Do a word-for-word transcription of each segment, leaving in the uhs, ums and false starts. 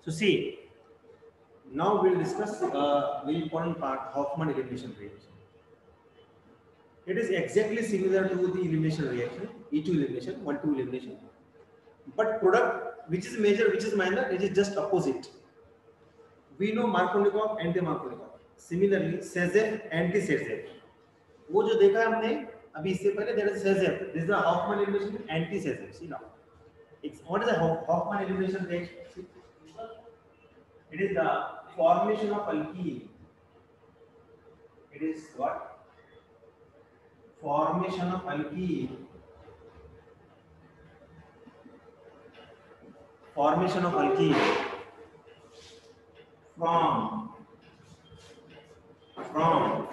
So see, now we'll discuss a very important part, Hoffman elimination reaction. It is exactly similar to the elimination reaction, E two elimination, one two elimination. But product which is major, which is minor, it is just opposite. We know Markovnikov, anti-Markovnikov. Similarly, Sezef, anti-Sezef. वो जो देखा है हमने अभी इससे पहले, there is Sezef. This is the Hoffman elimination, anti-Sezef. See now. What is the Hoffman elimination reaction? It is the formation of alkene. It is what? Formation of alkene. Formation of alkene from from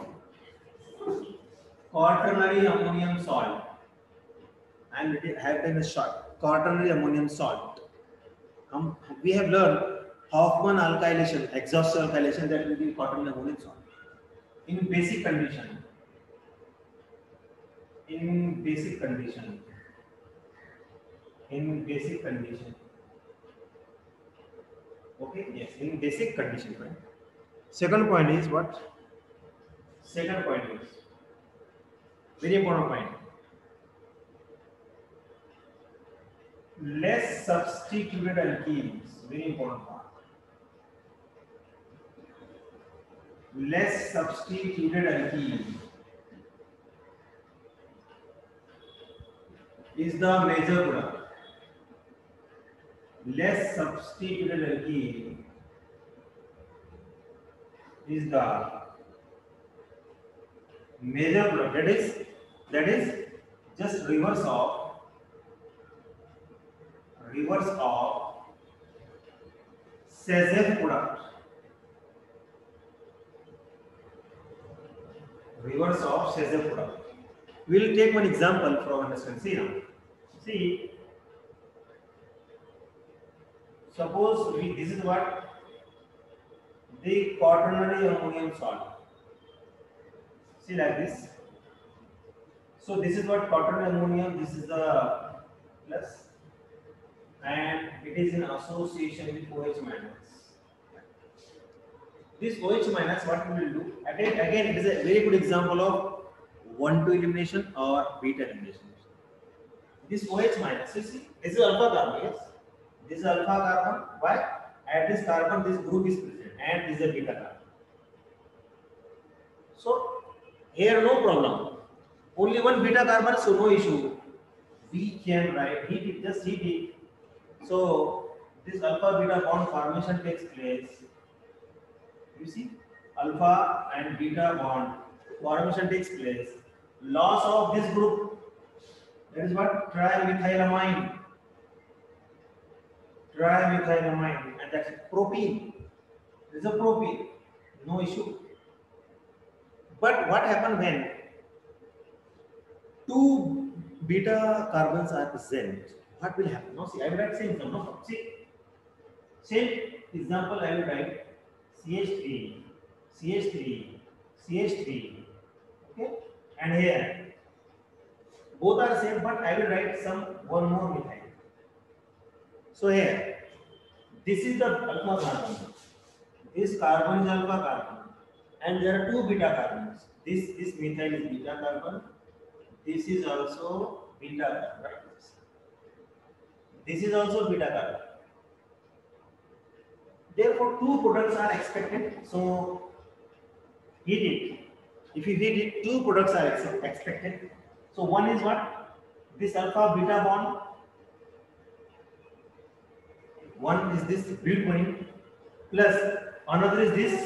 quaternary ammonium salt. And it have been a short quaternary ammonium salt. Um, we have learned Hoffman alkylation, exhaust alkylation, that will be quaternary ammonium salt. In basic condition, in basic condition, in basic condition. Okay, yes, in basic condition, right? Second point is what? Second point is very important point. Less substituted alkenes, very important part. Less substituted alkene is the major product. Less substituted alkene is the major product. That is, that is just reverse of reverse of Sezef product. Reverse of Sezef product. We will take one example for understanding. See now. See. Suppose we, this is what? The quaternary ammonium salt. See like this. So this is what quaternary ammonium, this is the plus, and it is in association with OH minus. This OH minus, what we will do? Again, again it is a very good example of one two elimination or beta elimination. This OH minus, you see, this is alpha carbon, yes? This is alpha carbon. Why? At this carbon, this group is present, and this is a beta carbon. So here no problem. Only one beta carbon, so no issue. We can write heat it, just heat it. So this alpha beta bond formation takes place. You see, alpha and beta bond formation takes place. Loss of this group. That is what? Trimethylamine. Trimethylamine, and that's propene. There is a propene, no issue. But what happens when two beta carbons are present? What will happen? Now see, I will write same example. No, see, same example I will write C H three, C H three, C H three. Okay, and here both are same, but I will write some one more methyl. So here, this is the alpha carbon. This carbon is alpha carbon, and there are two beta carbons. This this methyl is beta carbon. This is also beta carbon. Right? This is also beta carbon. Therefore, two products are expected. So heat it. If you heat it, two products are ex expected. So one is what? This alpha beta bond. One is this butene plus another is this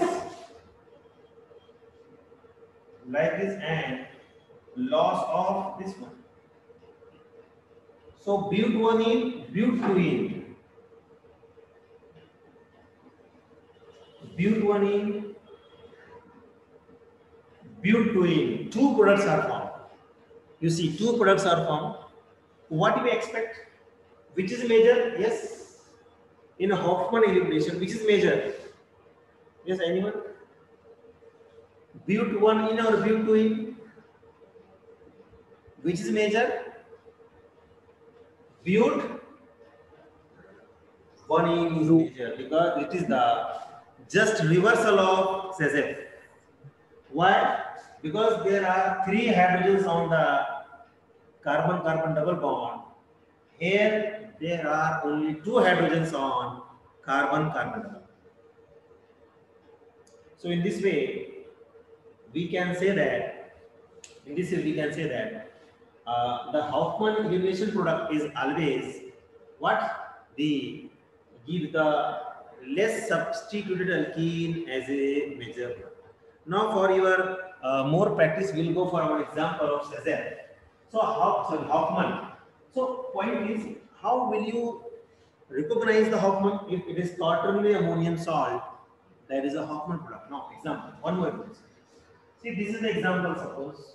like this, and loss of this one. So butene, butene, butene, butene. Two products are formed. You see, two products are formed. What do we expect? Which is major? Yes. In a Hoffman elimination, which is major? Yes, anyone? But one in or but two in? Which is major? But one in is major because it is the just reversal of C Z F. Why? Because there are three hydrogens on the carbon-carbon double bond. Here there are only two hydrogens on carbon-carbon double. So in this way, we can say that in this way we can say that uh, the Hofmann elimination product is always what the give the less substituted alkene as a major product. Now for your uh, more practice, we'll go for our example of C Z F. So how sorry, Hofmann. So point is, how will you recognize the Hofmann? If it is quaternary ammonium salt, that is a Hofmann product. Now example, one more example. See, this is the example. Suppose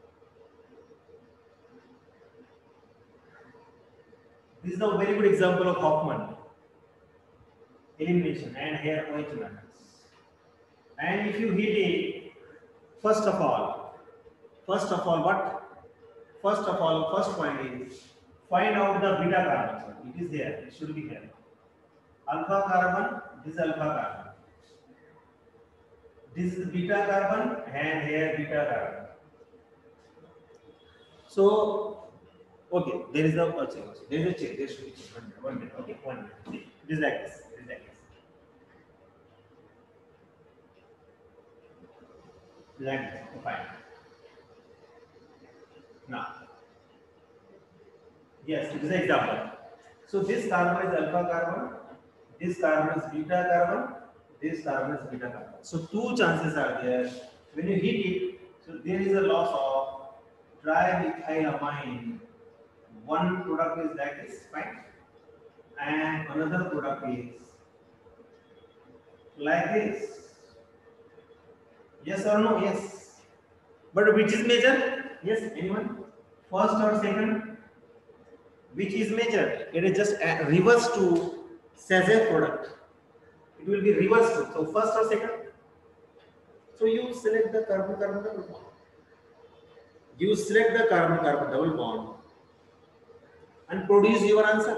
this is a very good example of Hofmann elimination, and here O H matters. And if you heat it, first of all, first of all, what? First of all, first point is find out the beta carbon. It is there. It should be here. Alpha carbon. This is alpha carbon. This is beta carbon, and here beta carbon. So, okay, there is a oh, check. There is a check. There should be check. One minute. One minute. Okay, one minute. This is like this. This is like this. Like this. Oh, fine. Now, yes, this is an example. So this carbon is alpha carbon. This carbon is beta carbon. This carbon is beta carbon. So two chances are there. When you heat it, so there is a loss of trimethylamine. One product is like this, fine, and another product is like this. Yes or no? Yes. But which is major? Yes. Anyone? First or second? Which is major? It is just a reverse to C Z F product. It will be reversed to. So first or second? So you select the carbon-carbon double bond. You select the carbon-carbon double bond and produce your answer.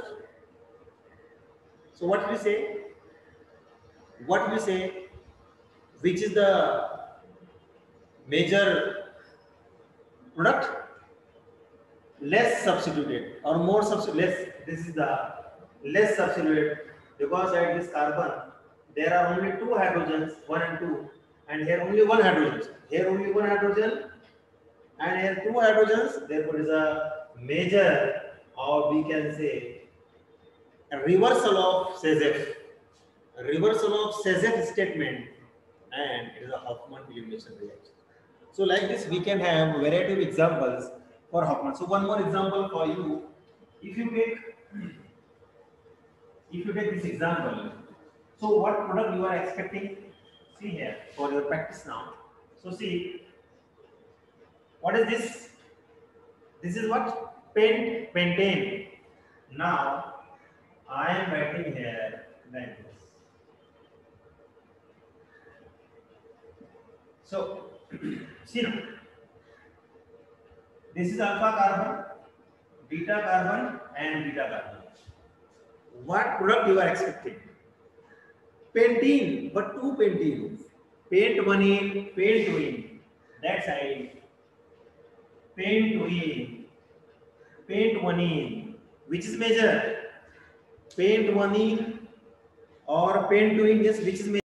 So what we say? What we say? Which is the major product? Less substituted or more substituted? Less. This is the less substituted because at this carbon there are only two hydrogens, one and two, and here only one hydrogen. Here only one hydrogen, and here two hydrogens. Therefore, it is a major, or we can say a reversal of C Z F. A reversal of C Z F statement, and it is a Hofmann elimination reaction. So, like this, we can have variety of examples for Hofmann. So, one more example for you. If you take, if you take this example. So what product you are expecting? See here for your practice now. So see, what is this? This is what? Pent pentane. Now I am writing here like this. So see now. This is alpha carbon, beta carbon, and beta carbon. What product you are expecting? Pentene, but two pentenes. Pent one in, pent two in. That side. Pent two in, pent one in. Which is major? Pent one in or pent two in? Yes, which is major?